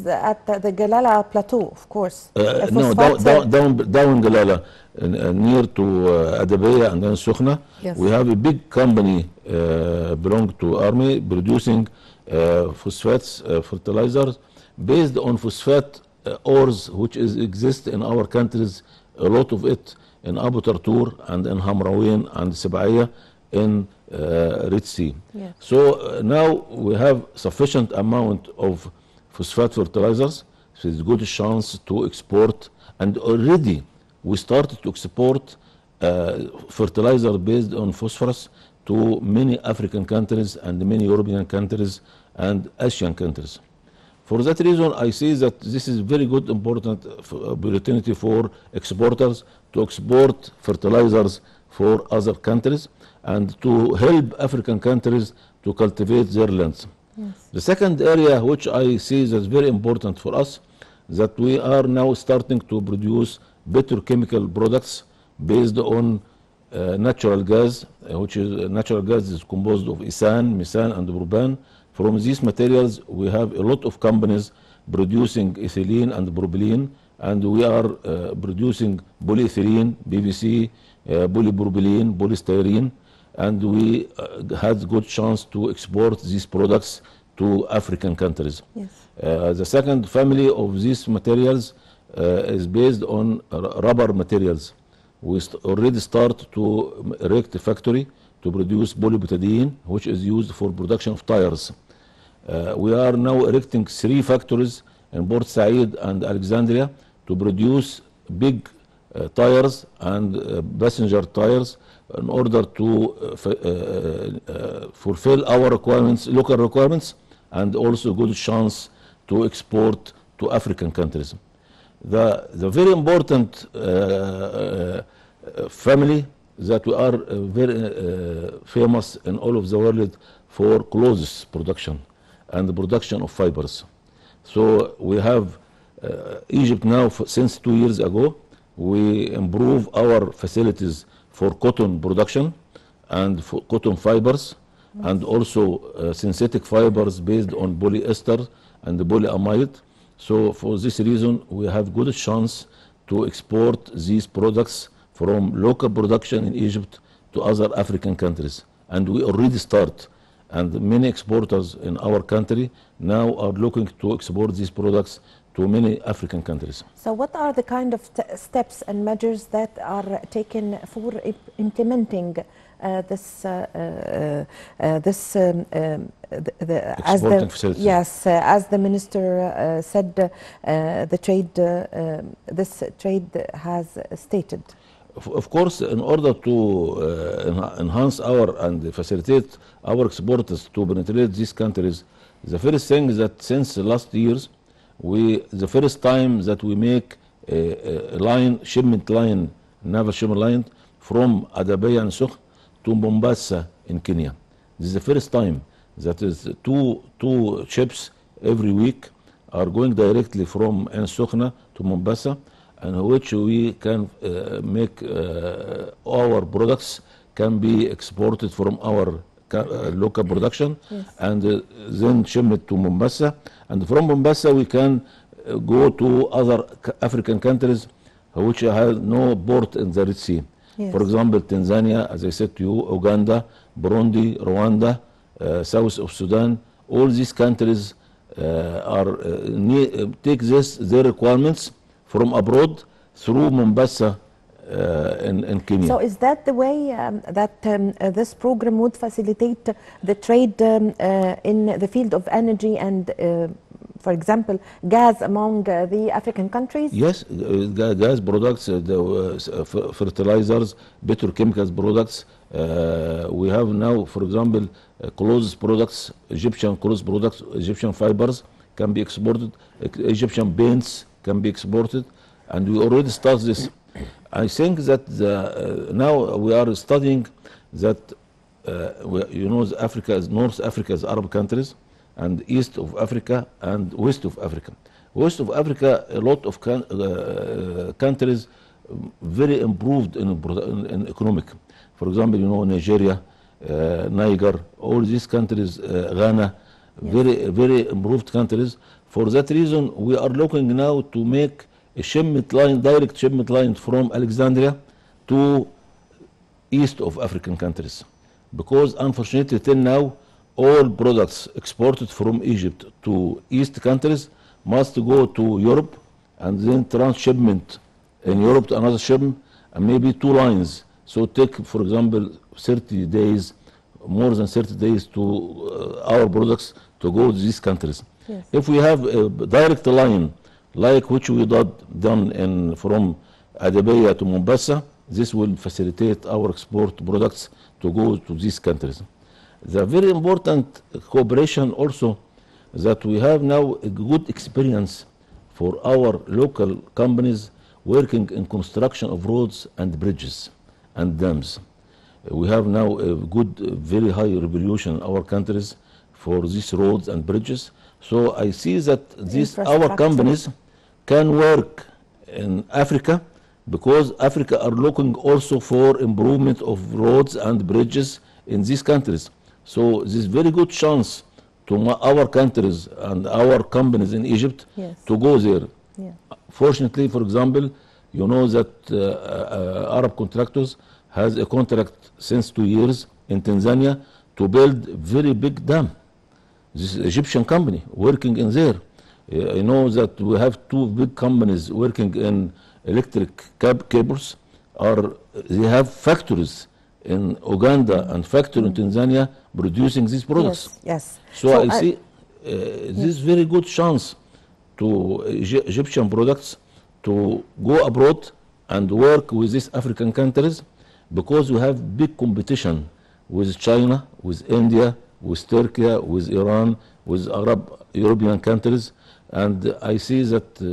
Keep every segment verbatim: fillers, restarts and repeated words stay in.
at the, the Galala Plateau, of course. Uh, no, down, down, down, down Galala, uh, near to uh, Adabiya and then Sukhna. Yes. We have a big company uh, belong to Army producing uh, phosphates, uh, fertilizers, based on phosphate uh, ores, which is exist in our countries, a lot of it in Abu Tartur and in Hamrawin and Sibaiya in uh, Red Sea. Yeah. So uh, now we have sufficient amount of phosphate fertilizers, so it's a good chance to export, and already we started to export uh, fertilizer based on phosphorus to many African countries and many European countries and Asian countries. For that reason, I see that this is very good, important opportunity for exporters to export fertilizers for other countries and to help African countries to cultivate their lands. Yes. The second area which I see that's very important for us, that we are now starting to produce petrochemical products based on uh, natural gas, uh, which is uh, natural gas is composed of ethane, methane, and propane. From these materials, we have a lot of companies producing ethylene and propylene, and we are uh, producing polyethylene, P V C, uh, polypropylene, polystyrene, and we uh, had good chance to export these products to African countries. Yes. Uh, the second family of these materials uh, is based on rubber materials. We st already start to erect a factory to produce polybutadiene, which is used for production of tires. Uh, we are now erecting three factories in Port Said and Alexandria to produce big uh, tires and uh, passenger tires in order to uh, uh, uh, fulfill our requirements, local requirements, and also good chance to export to African countries. The, the very important uh, uh, family that we are uh, very uh, famous in all of the world for clothes production and the production of fibers. So we have uh, Egypt now, for, since two years ago, we improve our facilities for cotton production and for cotton fibers, and also uh, synthetic fibers based on polyester and the polyamide. So for this reason, we have good chance to export these products from local production in Egypt to other African countries. And we already start. And many exporters in our country now are looking to export these products to many African countries. So what are the kind of steps and measures that are taken for implementing Uh, this uh, uh, uh, this um, um, the, the, as the facility. yes uh, as the minister uh, said, uh, the trade uh, um, this trade has stated. Of, of course, in order to uh, enhance our and facilitate our exporters to penetrate these countries, the first thing is that since the last years, we the first time that we make a, a line shipment line, naval shipment line from Adabiya and Sukh to Mombasa in Kenya. This is the first time that is two two ships every week are going directly from Ain Sokhna to Mombasa, and which we can uh, make uh, our products can be exported from our uh, local production. Yes. And uh, then ship to Mombasa, and from Mombasa we can uh, go to other African countries which have no port in the Red Sea. Yes. For example, Tanzania, as I said to you, Uganda, Burundi, Rwanda, uh, south of Sudan, all these countries uh, are uh, need, uh, take this their requirements from abroad through Mombasa uh, in, in Kenya. So is that the way um, that um, uh, this program would facilitate the trade um, uh, in the field of energy and uh, for example, gas among uh, the African countries? Yes, uh, gas products, uh, the uh, fertilizers, petrochemicals products. Uh, we have now, for example, uh, clothes products, Egyptian clothes products, Egyptian fibers can be exported, Egyptian paints can be exported, and we already start this. I think that the, uh, now we are studying that, uh, we, you know, Africa is North Africa is Arab countries, and east of Africa and west of Africa. West of Africa, a lot of can, uh, countries very improved in, in, in economic. For example, you know, Nigeria, uh, Niger, all these countries, uh, Ghana, Yes. very very improved countries. For that reason, we are looking now to make a shipment line, direct shipment line from Alexandria to east of African countries, because unfortunately till now all products exported from Egypt to east countries must go to Europe and then transshipment in Europe to another shipment, and maybe two lines. So take, for example, thirty days, more than thirty days to uh, our products to go to these countries. Yes. If we have a direct line like which we did done in from Adabaya to Mombasa, this will facilitate our export products to go to these countries. The very important cooperation also that we have now a good experience for our local companies working in construction of roads and bridges and dams. We have now a good, very high revolution in our countries for these roads and bridges. So I see that these our companies can work in Africa, because Africa are looking also for improvement of roads and bridges in these countries. So this is very good chance to our countries and our companies in Egypt yes. to go there. Yeah. Fortunately, for example, you know that uh, uh, Arab contractors has a contract since two years in Tanzania to build very big dam. This is Egyptian company working in there. Uh, I know that we have two big companies working in electric cab cables. Are they have factories in Uganda and factory in Tanzania producing these products. Yes, yes. So, so I, I see uh, this yes. very good chance to Egyptian products to go abroad and work with these African countries, because we have big competition with China, with India, with Turkey, with Iran, with Arab European countries. And I see that uh,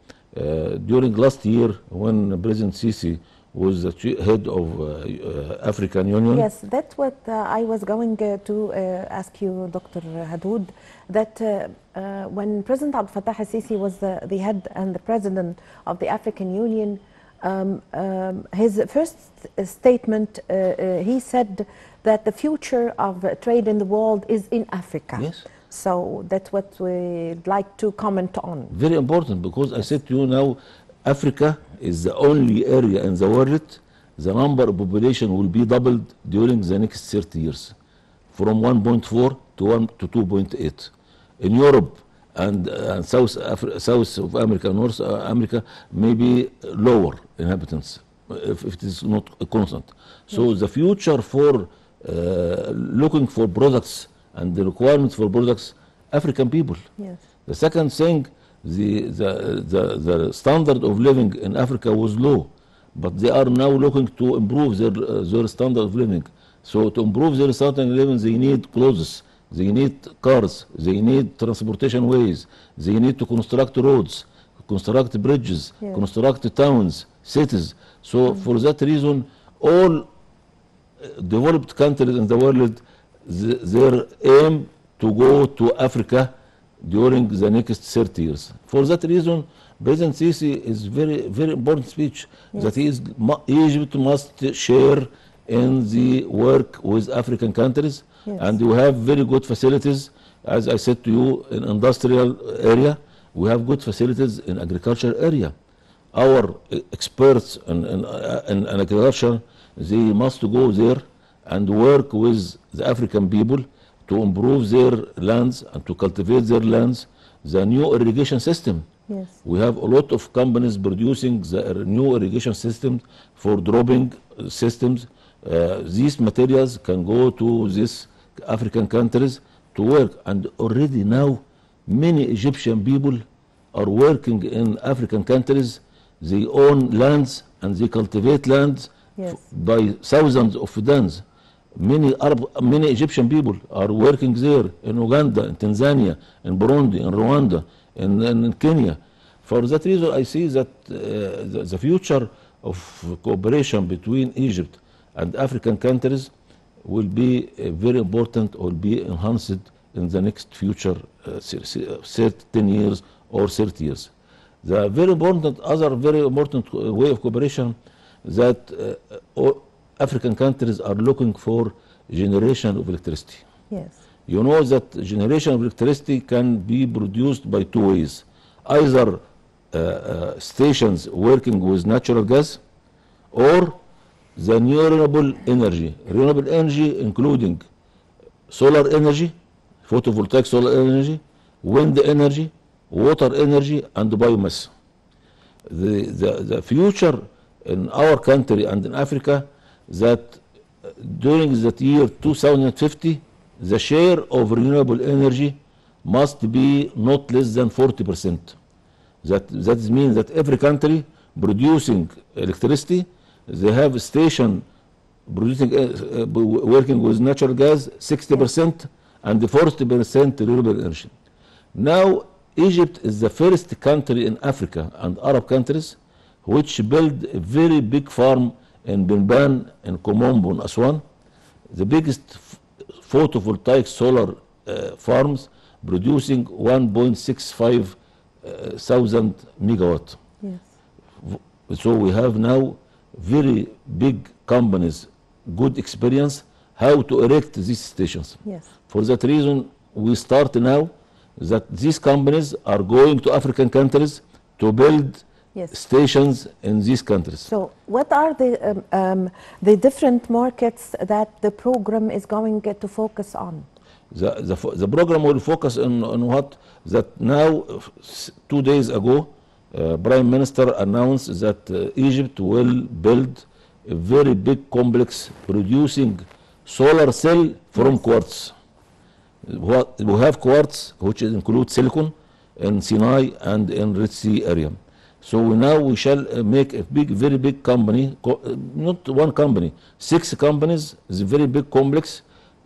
uh, during last year, when President Sisi was the head of uh, uh, African Union. Yes, that's what uh, I was going uh, to uh, ask you, Doctor Hadoud, that uh, uh, when President Abdel Fattah al-Sisi was the, the head and the president of the African Union, um, um, his first statement, uh, uh, he said that the future of trade in the world is in Africa. Yes. So that's what we'd like to comment on. Very important, because I said to you now, Africa is the only area in the world the number of population will be doubled during the next thirty years, from one point four to one to two point eight. In Europe and uh, South Afri South of America, North America, maybe lower inhabitants if, if it is not constant. So yes. the future for uh, looking for products and the requirements for products, African people. Yes. The second thing, the, the, the, the standard of living in Africa was low, but they are now looking to improve their, uh, their standard of living. So to improve their standard of living, they need clothes, they need cars, they need transportation ways, they need to construct roads, construct bridges, yeah. construct towns, cities. So mm-hmm. for that reason, all developed countries in the world, the, their aim to go to Africa during the next thirty years. For that reason, President Sisi is very, very important speech yes. that he is, Egypt must share in the work with African countries, yes. and we have very good facilities. As I said to you, in industrial area, we have good facilities in agriculture area. Our experts in, in, in, in agriculture, they must go there and work with the African people to improve their lands and to cultivate their lands. The new irrigation system. Yes. We have a lot of companies producing the new irrigation system for dropping systems. Uh, these materials can go to these African countries to work. And already now, many Egyptian people are working in African countries. They own lands and they cultivate lands yes. by thousands of fidans. Many Arab, many Egyptian people are working there in Uganda, in Tanzania, in Burundi, in Rwanda, in, in, in Kenya. For that reason, I see that uh, the, the future of cooperation between Egypt and African countries will be uh, very important, or be enhanced in the next future uh, ten years or thirty years. The very important, other very important way of cooperation that uh, African countries are looking for generation of electricity. Yes. You know that generation of electricity can be produced by two ways. Either uh, uh, stations working with natural gas, or the new renewable energy. Renewable energy including solar energy, photovoltaic solar energy, wind energy, water energy, and biomass. The, the, the future in our country and in Africa, that during that year two thousand fifty, the share of renewable energy must be not less than forty percent. That, that means that every country producing electricity, they have a station producing, uh, uh, working with natural gas, sixty percent, and forty percent renewable energy. Now, Egypt is the first country in Africa and Arab countries which build a very big farm in Benban and Komombo in Aswan, the biggest photovoltaic solar uh, farms producing one point six five uh, thousand megawatt. Yes. So we have now very big companies, good experience how to erect these stations. Yes. For that reason, we start now that these companies are going to African countries to build Yes. stations in these countries. So what are the, um, um, the different markets that the program is going to focus on? The, the, the program will focus on, on what? That now, two days ago, uh, Prime Minister announced that uh, Egypt will build a very big complex producing solar cell from Yes. quartz. What, we have quartz, which includes silicon in Sinai and in Red Sea area. So we now we shall uh, make a big, very big company, co uh, not one company, six companies, it's a very big complex,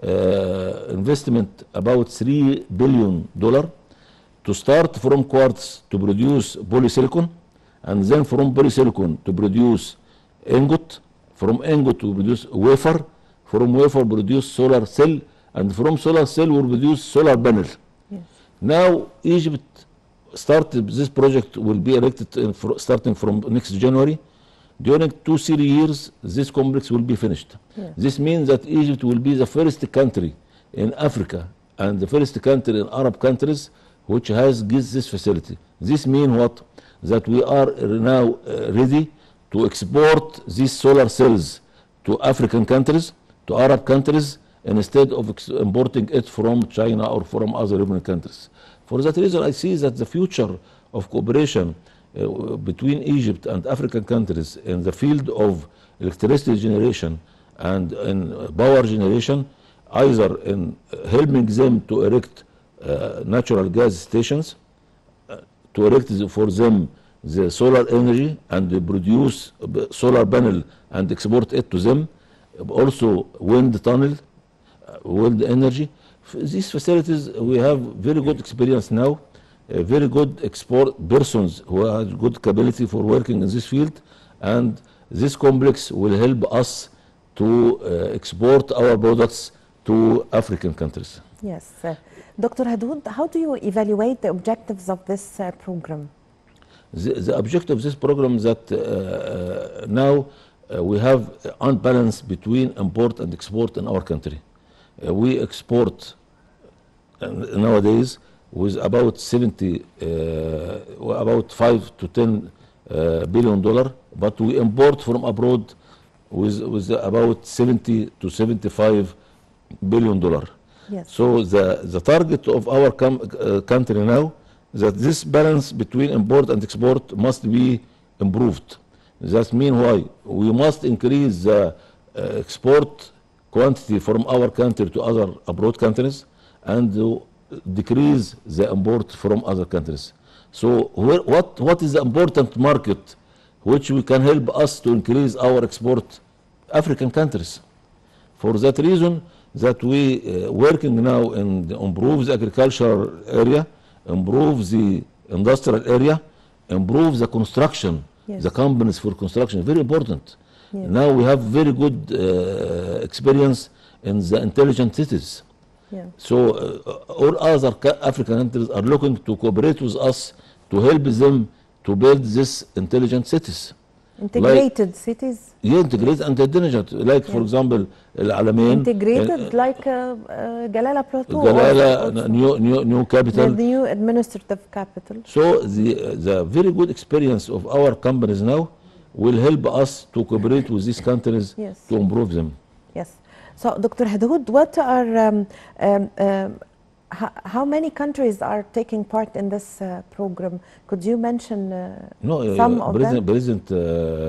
uh, investment about three billion dollars to start from quartz to produce polysilicon, and then from polysilicon to produce ingot, from ingot to produce wafer, from wafer produce solar cell, and from solar cell will produce solar panel. Yes. Now Egypt started, this project will be erected in fr starting from next January. During two, three years, this complex will be finished. Yes. This means that Egypt will be the first country in Africa and the first country in Arab countries which has this facility. This means what? That we are now uh, ready to export these solar cells to African countries, to Arab countries, instead of importing it from China or from other European countries. For that reason, I see that the future of cooperation uh, between Egypt and African countries in the field of electricity generation and in power generation, either in helping them to erect uh, natural gas stations, uh, to erect for them the solar energy and they produce solar panel and export it to them, also wind tunnel, uh, wind energy. These facilities, we have very good experience now, uh, very good export persons who have good capability for working in this field, and this complex will help us to uh, export our products to African countries. Yes. Uh, Doctor Hadoud, how do you evaluate the objectives of this uh, program? The, the objective of this program is that uh, uh, now uh, we have unbalance between import and export in our country. Uh, we export uh, nowadays with about seventy, uh, about five to ten uh, billion dollar, but we import from abroad with with about seventy to seventy-five billion dollar. Yes. So the the target of our com uh, country now that this balance between import and export must be improved. That means why we must increase the uh, export quantity from our country to other abroad countries and uh, decrease the import from other countries. So where, what, what is the important market which we can help us to increase our export? African countries. For that reason that we uh, working now in the improve the agricultural area, improve the industrial area, improve the construction, yes. the companies for construction, very important. Yes. Now we have very good uh, experience in the intelligent cities. Yeah. So uh, all other African countries are looking to cooperate with us to help them to build these intelligent cities. Integrated cities. Yeah, integrated and intelligent. Like for Yeah. example, العلمين. Integrated uh, like uh, uh, Galala Plateau. Galala, also. new new new The capital. new administrative capital. So the the very good experience of our companies now will help us to cooperate with these countries Yes. to improve them. Yes. So, Doctor Hadhoud, what are um, um, um, how, how many countries are taking part in this uh, program? Could you mention uh, No, uh, some of President, them? President uh,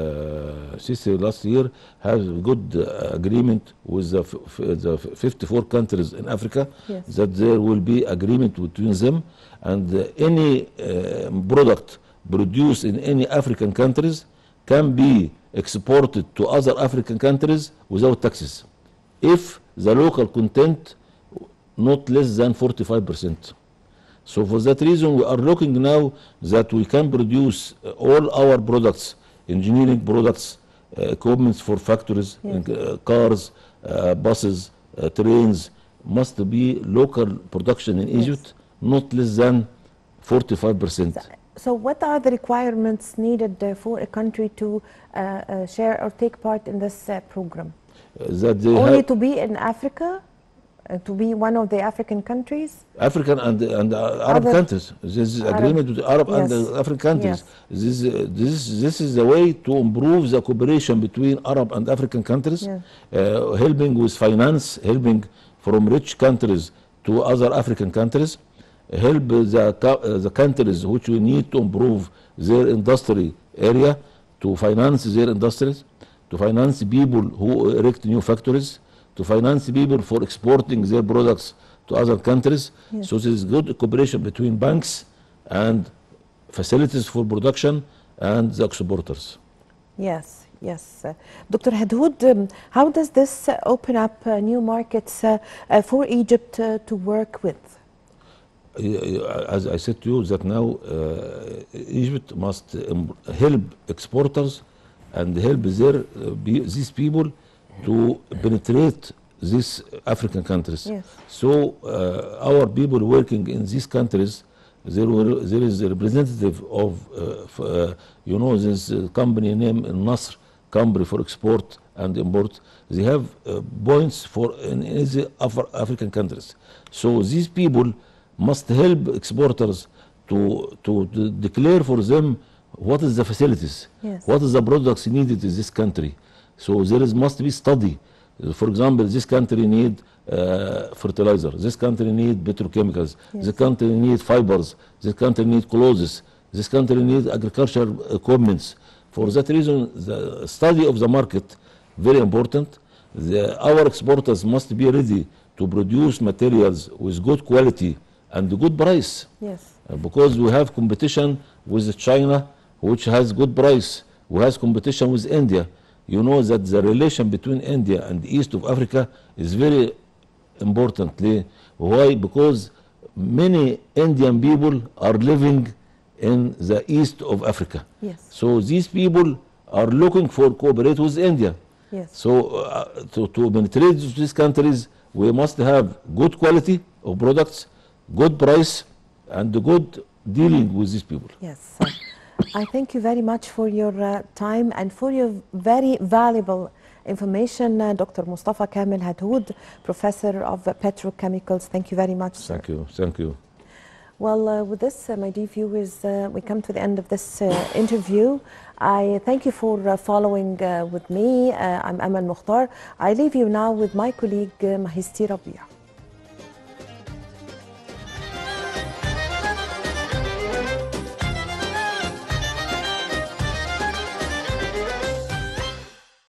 Sisi last year has a good uh, agreement with the, f f the fifty-four countries in Africa. Yes. That there will be agreement between them, and uh, any uh, product produced in any African countries can be exported to other African countries without taxes, if the local content not less than forty-five percent. So for that reason, we are looking now that we can produce uh, all our products, engineering products, uh, equipment for factories, Yes. uh, cars, uh, buses, uh, trains, must be local production in Yes. Egypt, not less than forty-five percent. So, what are the requirements needed uh, for a country to uh, uh, share or take part in this uh, program? That they Only have to be in Africa, uh, to be one of the African countries? African and, and uh, Arab Other- countries. This is Arab- agreement with Arab and Yes. uh, African countries. Yes. This, uh, this, this is the way to improve the cooperation between Arab and African countries, Yeah. uh, helping with finance, helping from rich countries to other African countries, help the, co- uh, the countries which we need to improve their industry area, to finance their industries, to finance people who erect new factories, to finance people for exporting their products to other countries. Yes. So there is good cooperation between banks and facilities for production and the exporters. Yes, yes. Uh, Doctor Hadhoud, um, how does this uh, open up uh, new markets uh, uh, for Egypt uh, to work with? Uh, As I said to you, that now uh, Egypt must um, help exporters and help their, uh, be, these people to penetrate these African countries. Yes. So uh, our people working in these countries, there, were, there is a representative of, uh, f- uh, you know, this uh, company name Nasr company for export and import. They have uh, points for in, in the Af- African countries. So these people must help exporters to, to, to declare for them what is the facilities, Yes. what is the products needed in this country. So there is must be study. For example, this country need uh, fertilizer, this country need petrochemicals, Yes. this country need fibers, this country need clothes, this country need agricultural equipments. For that reason, the study of the market very important. The, our exporters must be ready to produce materials with good quality and good price. Yes. Uh, because we have competition with China, which has good price. We have competition with India. You know that the relation between India and the east of Africa is very important. Why? Because many Indian people are living in the east of Africa. Yes. So these people are looking for cooperate with India. Yes. So uh, to, to penetrate these countries, we must have good quality of products, good price, and good dealing with these people. Yes. Uh, I thank you very much for your uh, time and for your very valuable information, uh, Doctor Mustafa Kamel Hadhoud, Professor of uh, Petrochemicals. Thank you very much, sir. Thank you. Thank you. Well, uh, with this, uh, my dear viewers, uh, we come to the end of this uh, interview. I thank you for uh, following uh, with me. Uh, I'm Amal Mukhtar. I leave you now with my colleague, uh, Mahisti Rabia.